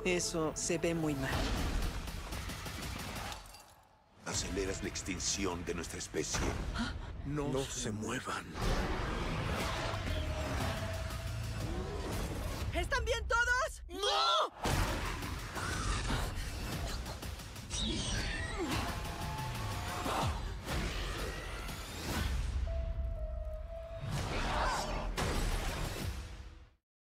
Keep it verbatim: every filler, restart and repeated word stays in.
Eso se ve muy mal. Aceleras la extinción de nuestra especie. No, No se se muevan. ¡Están bien